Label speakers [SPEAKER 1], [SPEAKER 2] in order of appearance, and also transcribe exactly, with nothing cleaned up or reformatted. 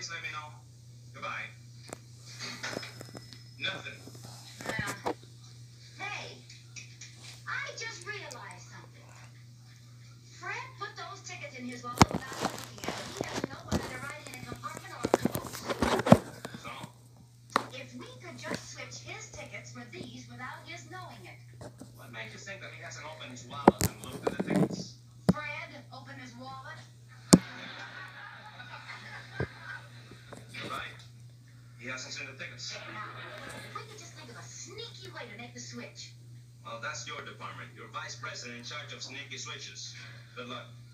[SPEAKER 1] just let me know. Goodbye. Nothing.
[SPEAKER 2] Well, hey, I just realized something. Fred put those tickets in his wallet without looking at them. He doesn't know whether they're riding in a compartment or a caboose.
[SPEAKER 1] So?
[SPEAKER 2] If we could just switch his tickets for these without his knowing it.
[SPEAKER 1] What made you think that he hasn't opened his wallet and looked at the tickets?
[SPEAKER 2] Fred opened his wallet.
[SPEAKER 1] You're right. He hasn't seen the tickets.
[SPEAKER 2] Now, if we could just think of a sneaky way to make the switch.
[SPEAKER 1] Well, that's your department. You're vice president in charge of sneaky switches. Good luck.